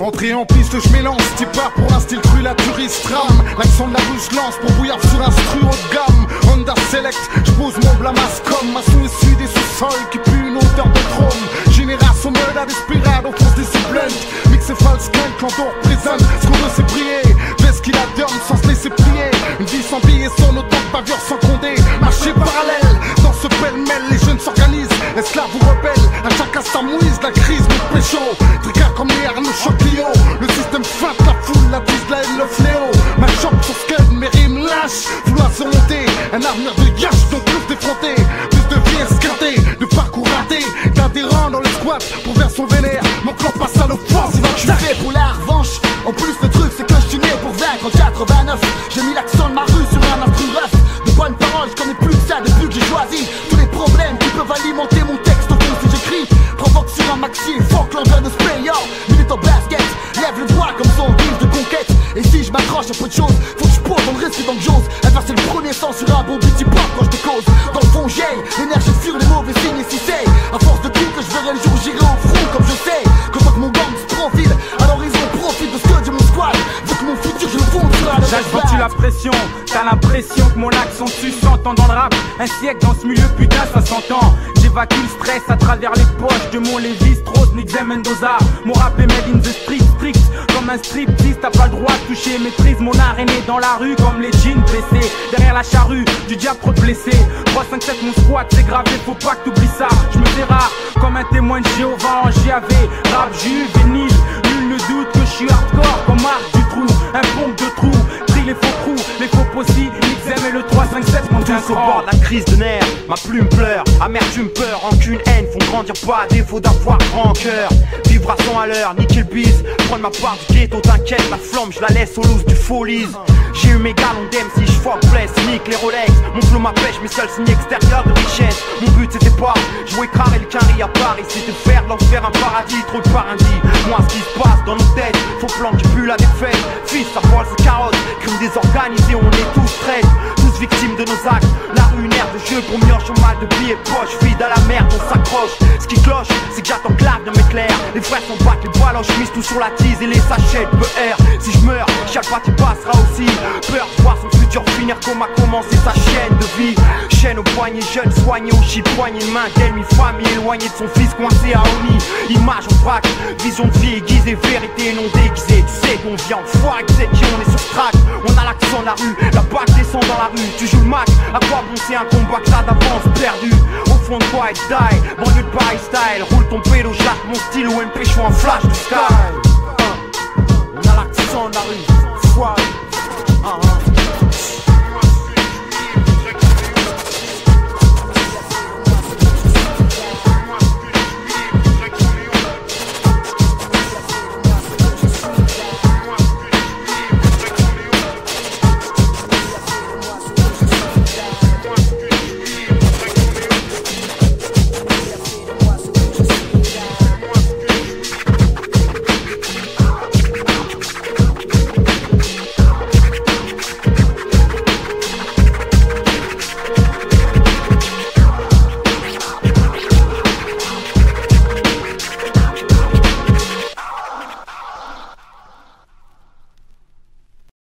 Entrée en piste, je m'élance, t'y pars pour un style cru, la touriste rame. L'accent de la rue, je lance pour bouillir sur un stru haut de gamme. Honda Select, je pose mon blamasse comme ma sous issu des sous-sols qui pue une odeur de chrome. Génération murder desperado, force discipline. Mix et false gang, quand on représente ce qu'on veut c'est briller. Fais ce qu'il adore sans se laisser plier. Une vie sans billets, son autant de bavure sans condé. Marché parallèle, dans ce pêle-mêle, les jeunes s'organisent. Esclaves ou rebelles, à chacun sa mouise, la crise nous pécho. Tricard comme les Arnaud Choc-Clio. Le système feinte, la foule, la bise, la haine, le fléau. Ma chope sur scud, mes rimes lâches. Vouloir se monter, un avenir de gâche, donc plus défronté. Plus de vie esquintée, de parcours raté. D'adhérents dans les squats pour vers son vénère. Mon corps passe à l'offensive, je suis fait pour la revanche. En plus le truc c'est que je suis né pour vaincre en 89. J'ai mis l'accent de ma rue sur un instru rough. De bonnes paroles, je connais plus que ça depuis que j'ai choisi. Tous les problèmes qui peuvent alimenter mon texte au fond si j'écris. Provoque sur un maxi et fuck l'enjeu de spray yo. Minute au basket, lève le doigt comme son guise de conquête. Et si je m'accroche à peu de choses, faut que je pose dans le risque dans le jose. Inverser le premier sens sur un bon petit pop quand je décause. Dans le fond j'ai l'énergie sur les mauvais signes. Et si c'est à force de coups que je verrai le jour, j'irai au front comme je sais. Quand que mon gang se profile à l'horizon, profite de ce que dit mon squad. Vu que mon futur je le fonde sur la j'ajoute la pression, t'as l'impression que mon accent tu s'entend dans le rap. Un siècle dans ce milieu, putain ça s'entend. J'évacue le stress à travers les poches de mon Lévis, Strauss, Nixem, Mendoza. Mon rap est made in the street, strict comme un striptease. T'as pas le droit de toucher, maîtrise mon aréné dans la rue comme les jeans blessés. Derrière la charrue, du diable trop de blessés. 3, 5, 7 mon squat, c'est gravé, faut pas que t'oublies ça. Je me fais rare comme un témoin de Jéhovah en JAV. Rap juvénile, nul ne doute que je suis hardcore comme Marc Dutroux. Un pompe de trou, trie les faux trous, les faux possis, Nixem et le 3, 5, 7 mon tous au bord de la crise de nerfs, ma plume pleure. Amertume, peur, rancune, haine font grandir pas à défaut d'avoir grand cœur. Vivre à 100 à l'heure, niquer le bise. Prendre ma part du ghetto, t'inquiète, la flamme je la laisse aux loose du folies. J'ai eu mes galons d'aime si je fuck blesse, nique les Rolex. Mon flow ma pêche, mes seuls signes extérieurs de richesse. Mon but c'était pas jouer crare et le carré à Paris, c'était faire de l'enfer un paradis, trop de paradis. Moi ce qui se passe dans nos têtes, faux plan qui pue la défaite. Fils, ça vole ses carottes, crime désorganisé, on est tous traîtres. Tous victimes de nos actes, la rue une aire de jeu pour mioche au mal de billets poche. Vide à la merde, on s'accroche. Ce qui cloche, c'est que j'attends que l'avenir m'éclaire. Les frères sont battent les baloches, je mise tout sur la tease et les sachets de PR. Si je meurs, chaque partie passera aussi. Peur de voir son futur finir comme a commencé sa chaîne de vie. Chaîne au poignet, jeune soigné au shit, poignée de main d'ennemi, famille éloignée de son fils coincé à Oni. Image en vrac, vision de vie aiguisée, vérité non déguisée. Tu sais qu'on vient en foire, c'est qui on est sur track. On a l'accent de la rue, la bague descend dans la rue. Tu joues le match, à quoi bon c'est un combat que t'as d'avance perdu. Au fond de quoi et die, banlieue de Paris style. Roule ton pédo, jacque mon style ou MP, je suis un flash du sky. On a l'accent de la rue, foire.